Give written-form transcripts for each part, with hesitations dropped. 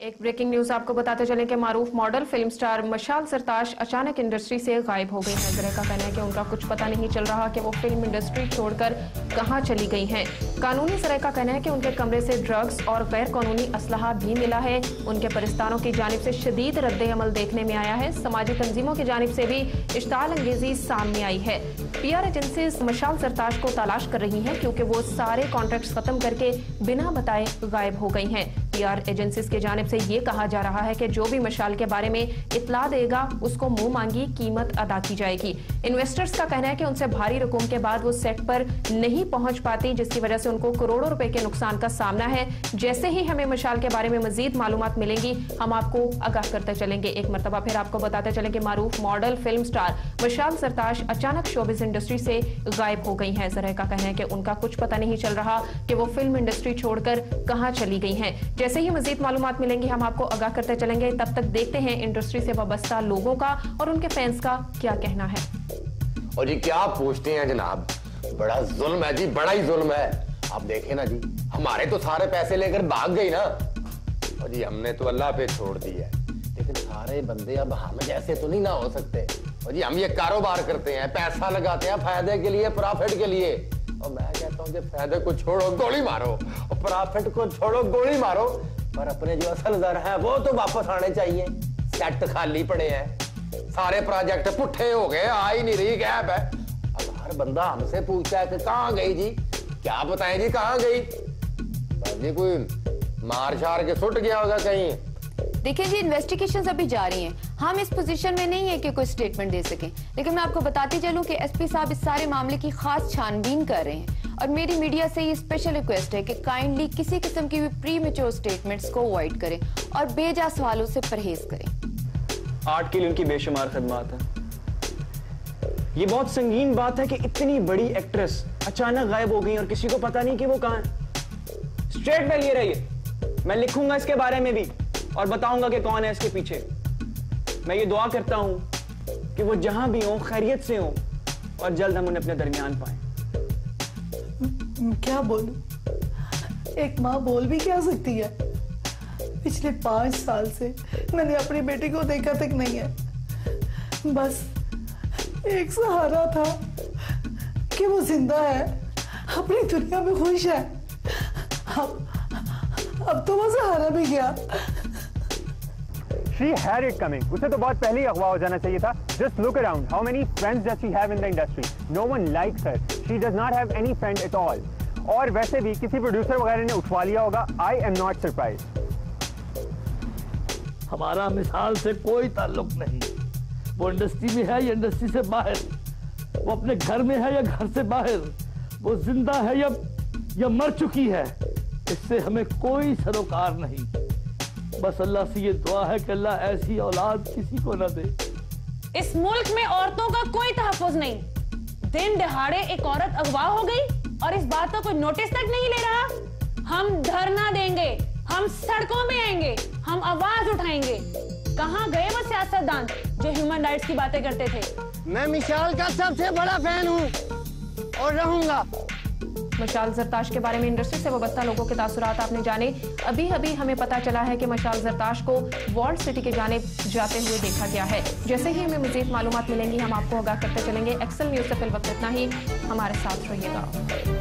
एक breaking news आपको बताते चलें कि मारूफ मॉडल फिल्म स्टार मशाल सरताश अचानक इंडस्ट्री से गायब हो गई हैं। जरा का कहना है कि उनका कुछ पता नहीं चल रहा कि वो फिल्म इंडस्ट्री छोड़कर कहां चली गई हैं। कानूनी जरा का कहना है कि उनके कमरे से ड्रग्स और गैर कानूनी असलहा भी मिला है। उनके परिस्तानों की जानिब से शदीद रद्द-ए-अमल देखने में आया है। समाजी तंजीमों की जानिब से भी इश्ताल अंगेजी सामने आई है। PR एजेंसीज मशाल सरताश को तलाश कर रही हैं क्योंकि वो सारे कॉन्ट्रैक्ट्स खत्म करके बिना बताए गायब हो गई हैं। PR एजेंसीज की जानिब से ये कहा जा रहा है कि जो भी मशाल के बारे में इत्तला देगा उसको मुंह मांगी कीमत अदा की जाएगी। इन्वेस्टर्स का कहना है कि उनसे भारी रकूम के बाद वो सेट पर नहीं पहुंच पाती, जिसकी वजह से उनको करोड़ों रुपए के नुकसान का सामना है। जैसे ही हमें मशाल के बारे में मजीद मालूमात मिलेंगी हम आपको आगाह करते चलेंगे। एक मरतबा फिर आपको बताते चलें कि मारूफ मॉडल फिल्म स्टार मशाल सरताश अचानक शोबिज इंडस्ट्री से गायब हो गई हैं। जरा का कहना है कि उनका कुछ पता नहीं चल रहा कि वो फिल्म इंडस्ट्री छोड़कर कहां चली गई हैं। जैसे ही मजीद मालूमात मिलेंगी हम आपको आगाह करते चलेंगे। तब तक देखते हैं इंडस्ट्री से वाबस्ता लोगों का और उनके फैंस का क्या कहना है। और जी क्या पूछते हैं जनाब, बड़ा जुल्म है जी, बड़ा ही जुल्म है। आप देखें ना जी, हमारे तो सारे पैसे लेकर भाग गई ना, और जी हमने तो अल्लाह पे छोड़ दी है। लेकिन सारे बंदे अब हम जैसे तो नहीं ना हो सकते। और जी हम ये कारोबार करते हैं, पैसा लगाते हैं फायदे के लिए, प्रॉफिट के लिए। और मैं कहता हूँ कि फायदे को छोड़ो गोली मारो, और प्रॉफिट को छोड़ो गोली मारो, पर अपने जो असल दर है वो तो वापस आने चाहिए। सेट खाली पड़े हैं, सारे प्रोजेक्ट पुट्ठे हो गए, आ ही नहीं रही, गैप है। अब हर बंदा हमसे पूछता है कि कहाँ गई जी, क्या बताएं जी कहाँ गई। जी कोई मार शार के सुट गया होगा कहीं। देखिए जी, इन्वेस्टिगेशंस अभी जारी हैं। हम इस पोजीशन में नहीं है कि कोई स्टेटमेंट दे सकें, लेकिन मैं आपको बताती चलूं कि SP साहब इस सारे मामले की खास छानबीन कर रहे हैं। और मेरी मीडिया से ये स्पेशल रिक्वेस्ट है कि काइंडली किसी किस्म की भी प्रीमेच्योर स्टेटमेंट्स को अवॉइड करें और बेजा सवालों से परहेज करें। आर्ट के लिए उनकी बेशुमार खदमात है। ये बहुत संगीन बात है कि इतनी बड़ी एक्ट्रेस अचानक गायब हो गई और किसी को पता नहीं कि वो कहां है। स्ट्रेट पे लिए रहिए, मैं लिखूंगा इसके बारे में भी और बताऊंगा कि कौन है इसके पीछे। मैं ये दुआ करता हूं कि वो जहां भी हो खैरियत से हो और जल्द हम उन्हें अपने दरमियान पाएं। क्या बोलूं, एक माँ बोल भी क्या सकती है। पिछले 5 साल से मैंने अपनी बेटी को देखा तक नहीं है। बस एक सहारा था कि वो जिंदा है, अपनी दुनिया में खुश है। अब तो वो सहारा भी गया। She had it coming. उसे तो बहुत पहले ही अगवा हो जाना चाहिए था. Just look around. How many friends does she have in the industry? No one likes her. She does not have any friend at all. और वैसे भी किसी प्रोड्यूसर वगैरह ने उठवा लिया होगा. I am not surprised. हमारा मिसाल से कोई ताल्लुक नहीं। वो इंडस्ट्री में है या इंडस्ट्री से बाहर, वो अपने घर में है या घर से बाहर, वो जिंदा है या मर चुकी है, इससे हमें कोई सरोकार नहीं। बस अल्लाह से ये दुआ है कि अल्लाह ऐसी औलाद किसी को ना दे। इस मुल्क में औरतों का कोई तहफ़्फ़ुज़ नहीं। दिन दहाड़े एक औरत अगवा हो गई और इस बात का कोई नोटिस तक नहीं ले रहा। हम धरना देंगे, हम सड़कों में आएंगे, हम आवाज उठाएंगे। कहां गए वो सियासतदान जो ह्यूमन राइट्स की बातें करते थे। मैं मिशाल का सबसे बड़ा फैन हूं और रहूंगा। मशाल सरताश के बारे में इंडस्ट्री से वाबस्ता लोगों के तासुरात आपने जाने। अभी हमें पता चला है कि मशाल सरताश को वॉल्ट सिटी की जानिब जाते हुए देखा गया है। जैसे ही हमें मजीद मालूमात मिलेंगी हम आपको आगाह करते चलेंगे। एक्सेल न्यूज से फिल वक्त इतना ही, हमारे साथ रहिएगा।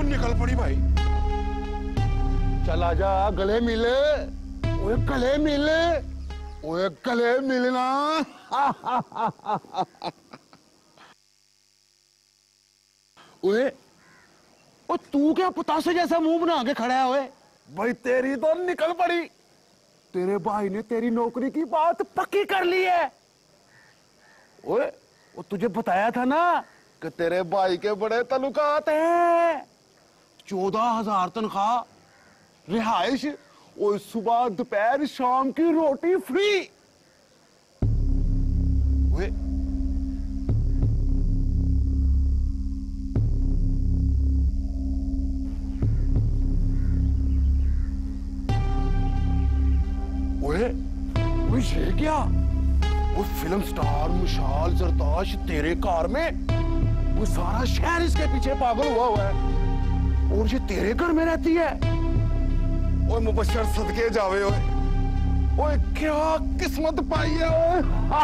निकल पड़ी भाई। चल आजा, गले मिले, ओए गले मिले, ओए गले मिलना। ओए ओ तू क्या पतासे जैसा मुंह बना के खड़ा है? ओए भाई तेरी तो निकल पड़ी। तेरे भाई ने तेरी नौकरी की बात पक्की कर ली है। ओए वो तुझे बताया था ना कि तेरे भाई के बड़े तल्लुकात हैं। 14,000 तनख्वाह, रिहाइश, और सुबह दोपहर शाम की रोटी फ्री। ओए ओए ये क्या? वो फिल्म स्टार मशाल जरताश तेरे कार में, वो सारा शहर इसके पीछे पागल हुआ है और ये तेरे घर में रहती है। ओए मुबशर सदके जावे। ओए ओए क्या किस्मत पाई है। ओए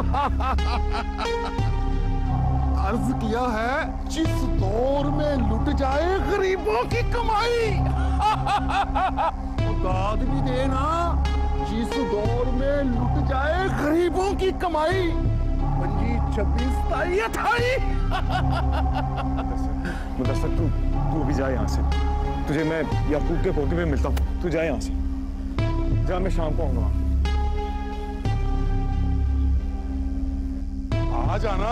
अर्ज किया है जिस दौर में लुट जाए गरीबों की कमाई, दाद भी देना जिस दौर में लुट जाए गरीबों की कमाई। 25, 26, 28। मुदस्सर तू अभी जा यहाँ से। तुझे मैं याकूब के कोठे पे मिलता हूँ। तू जा यहाँ से, जा, मैं शाम को आऊंगा। आ जाना।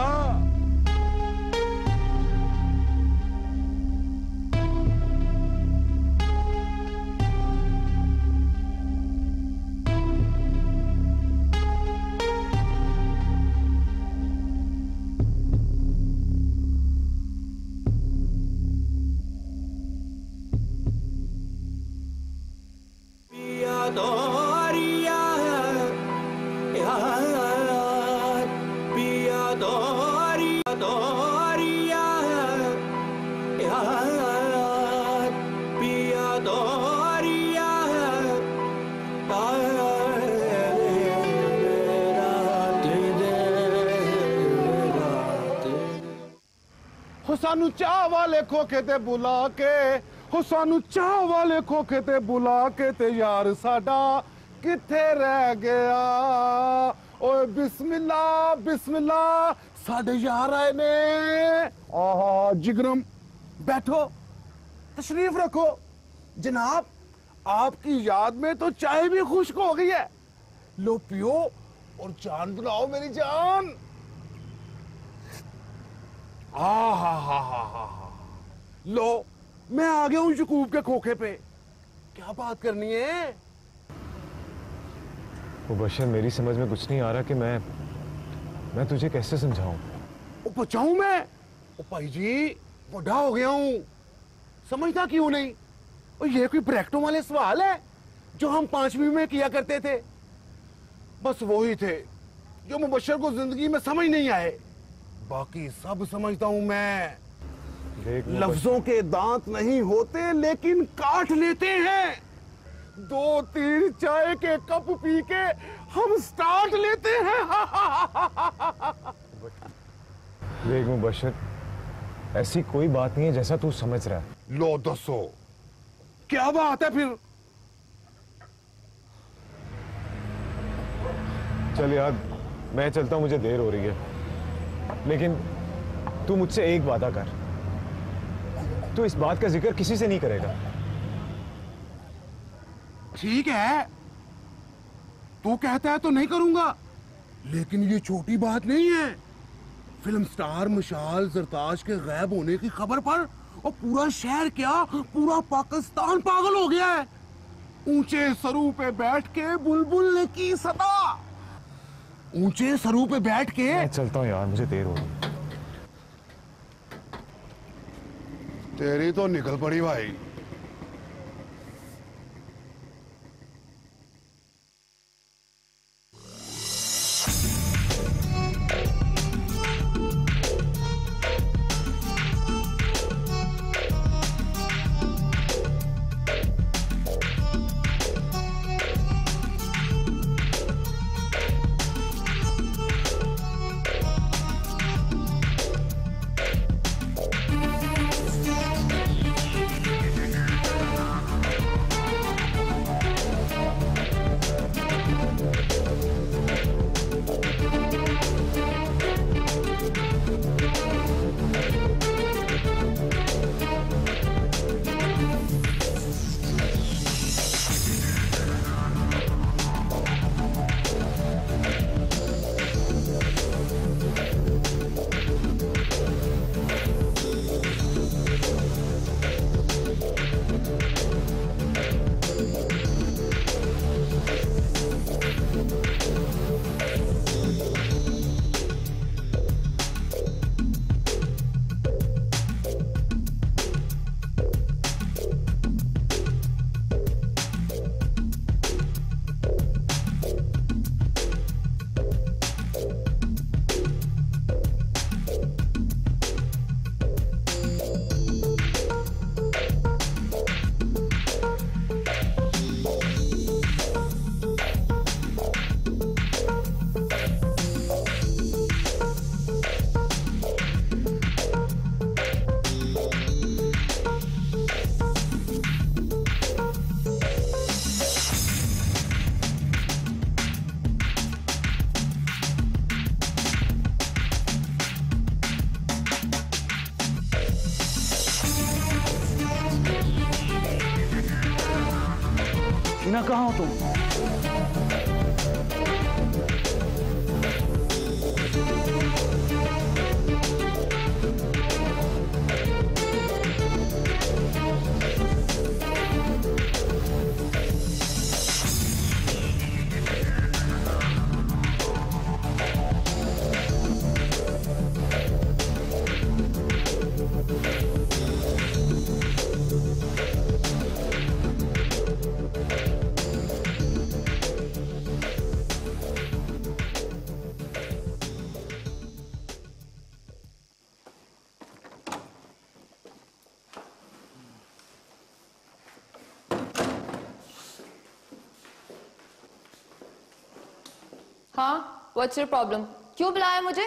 सानू चाह वाले खोखे ते बुला के, हो सानू चाह वाले खोखे ते बुला के, ते यार साडा किथे रह गया। ओए बिस्मिल्लाह बिस्मिल्लाह, साडे यार आए ने। आहा जिगरम, बैठो, तशरीफ रखो। जनाब आपकी याद में तो चाय भी खुश्क हो गई है। लो पियो और जान बनाओ मेरी जान। हा। लो मैं आ गया हूं यकूब के खोखे पे। क्या बात करनी है? मुबशर, मेरी समझ में कुछ नहीं आ रहा कि मैं तुझे कैसे समझाऊं। ओ बचाऊं मैं? ओ भाई जी बड़ा हो गया हूं, समझता क्यों नहीं? और ये कोई ब्रैकेटों वाले सवाल है जो हम 5वीं में किया करते थे? बस वही थे जो मुबशर को जिंदगी में समझ नहीं आए। बाकी सब समझता हूं मैं। लफ्जों के दांत नहीं होते लेकिन काट लेते हैं। 2-3 चाय के कप पी के हम स्टार्ट लेते हैं। देख मुबशर, ऐसी कोई बात नहीं है जैसा तू समझ रहा है। लो दसो क्या बात है फिर? चल यार मैं चलता हूं, मुझे देर हो रही है। लेकिन तू मुझसे एक वादा कर, तू इस बात का जिक्र किसी से नहीं करेगा। ठीक है, तू कहता है तो नहीं करूंगा, लेकिन ये छोटी बात नहीं है। फिल्म स्टार मशाल जरताश के गायब होने की खबर पर और पूरा शहर क्या पूरा पाकिस्तान पागल हो गया है। ऊंचे सरू पे बैठ के बुलबुल ने की सदा। ऊंचे सरू पे बैठ के। मैं चलता हूँ यार, मुझे देर हो रही है। तेरी तो निकल पड़ी भाई। हिना कहाँ हो तुम? हाँ, व्हाट्स योर प्रॉब्लम? क्यों बुलाया मुझे?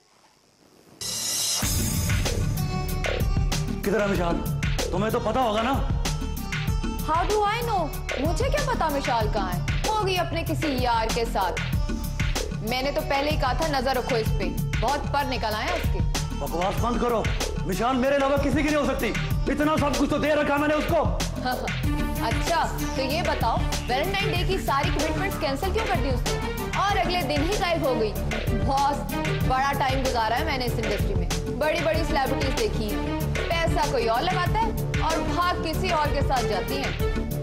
किधर है मिशाल? तुम्हें तो पता होगा ना। How do I know? मुझे क्या पता मिशाल कहाँ है? होगी अपने किसी यार के साथ। मैंने तो पहले ही कहा था नजर रखो इस पे, बहुत पर निकल आए उसके। बकवास बंद करो। मिशाल मेरे अलावा किसी की नहीं हो सकती। इतना सब कुछ तो दे रखा मैंने उसको। अच्छा, तो ये बताओ वैलेंटाइन डे की सारी कमिटमेंट्स कैंसिल क्यों कर दी उसने और अगले दिन ही गायब हो गई? बहुत बड़ा टाइम गुजारा है मैंने इस इंडस्ट्री में, बड़ी बड़ी सेलिब्रिटीज देखी हैं। पैसा कोई और लगाता है और भाग किसी और के साथ जाती हैं।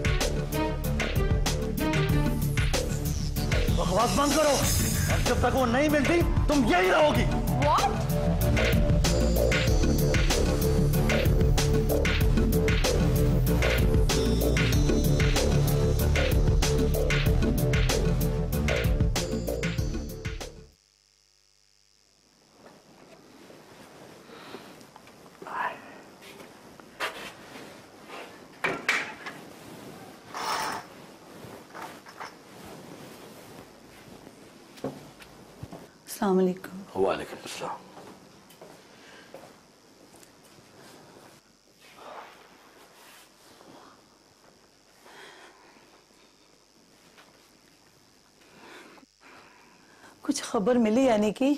बकवास बंद करो। और जब तक वो नहीं मिलती तुम यही रहोगी। What? अस्सलाम वालेकुम। वालेकुम अस्सलाम। कुछ खबर मिली यानी कि?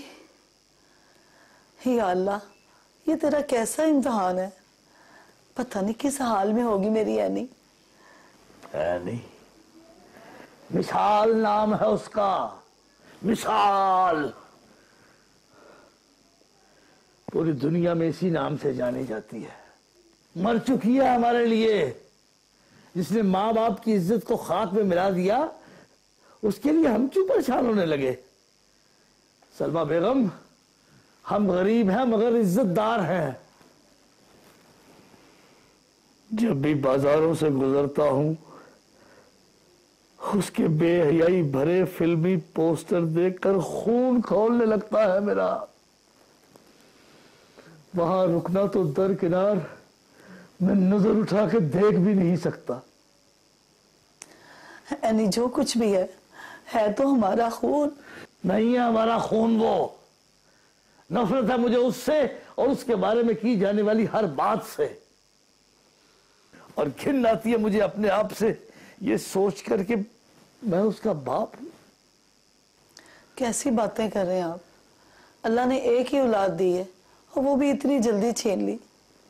या अल्लाह, ये तेरा कैसा इम्तिहान है? पता नहीं किस हाल में होगी मेरी यानी। नहीं, मिसाल नाम है उसका। मिसाल पूरी दुनिया में इसी नाम से जानी जाती है। मर चुकी है हमारे लिए। जिसने माँ बाप की इज्जत को खाक में मिला दिया, उसके लिए हम क्यों परेशान होने लगे? सलमा बेगम, हम गरीब हैं मगर इज्जतदार हैं। जब भी बाजारों से गुजरता हूं, उसके बेहयाई भरे फिल्मी पोस्टर देखकर खून खौलने लगता है मेरा। वहां रुकना तो दरकिनार, मैं नजर उठा के देख भी नहीं सकता। यानी जो कुछ भी है तो हमारा खून। नहीं है हमारा खून, वो नफरत है मुझे उससे और उसके बारे में की जाने वाली हर बात से। और घिन आती है मुझे अपने आप से ये सोच कर कि मैं उसका बाप हूं। कैसी बातें कर रहे हैं आप? अल्लाह ने एक ही औलाद दी है और वो भी इतनी जल्दी छीन ली।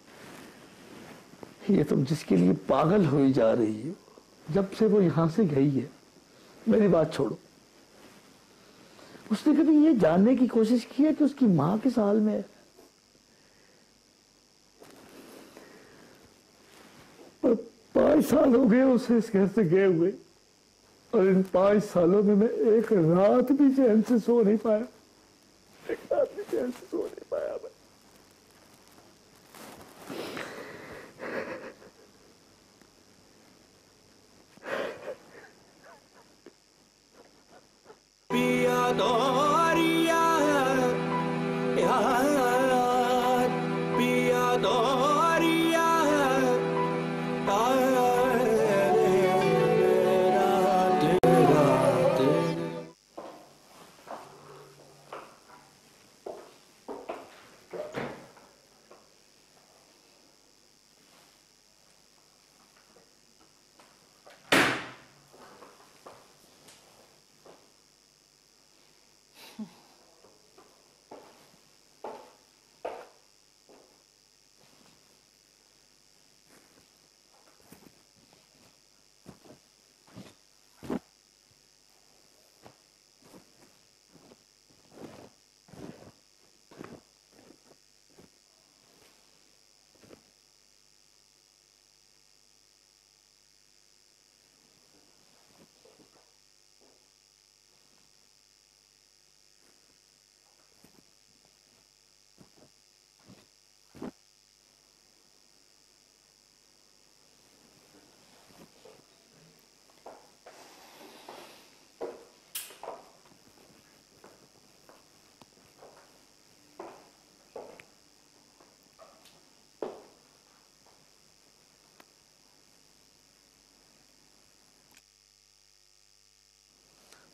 ये तुम जिसके लिए पागल हुई जा रही हो, जब से वो यहां से गई है, मेरी बात छोड़ो, उसने कभी ये जानने की कोशिश की है कि उसकी मां किस हाल में है? पर 5 साल हो गए उसे इस घर से गए हुए, और इन 5 सालों में मैं एक रात भी चैन से सो नहीं पाया। एक रात भी चैन से सो नहीं पाया मैं। पिया दोरिया यार, पिया दोरिया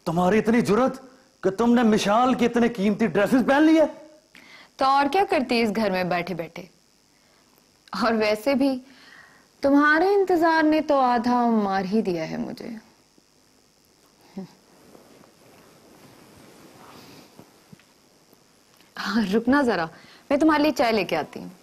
तुम्हारी इतनी जुर्रत कि तुमने मिशाल की इतने कीमती ड्रेसेस पहन ली है? तो और क्या करती इस घर में बैठे बैठे। और वैसे भी तुम्हारे इंतजार ने तो आधा मार ही दिया है मुझे। हाँ, रुकना जरा, मैं तुम्हारे लिए चाय लेके आती हूँ।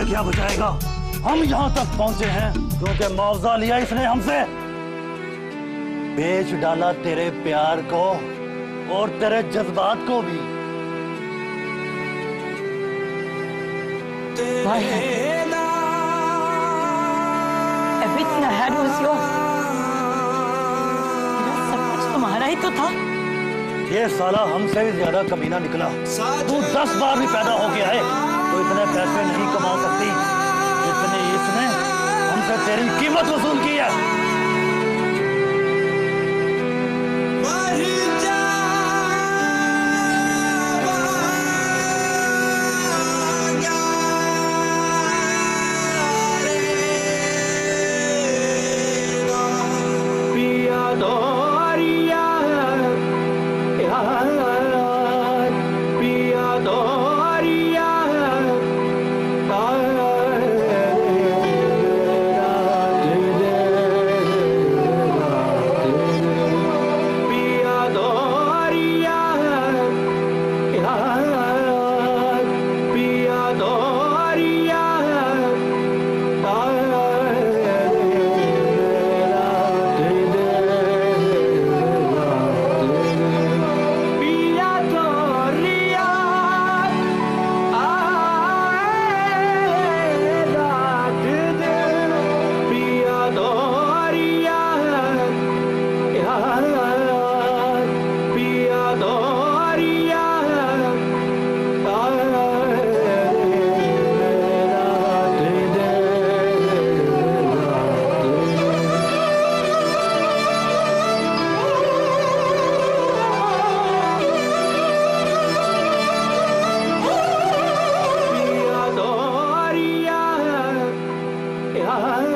इससे क्या बचाएगा? हम यहाँ तक पहुंचे हैं क्योंकि मुआवजा लिया इसने हमसे। बेच डाला तेरे प्यार को और तेरे जज्बात को भी। Everything I had was yours. मेरा सब कुछ तुम्हारा ही तो था। ये साला हमसे भी ज्यादा कमीना निकला। तू 10 बार भी पैदा हो गया है तो इतने पैसे नहीं कमा सकती जितने इसने हमसे तेरी कीमत वसूल की है। Yeah.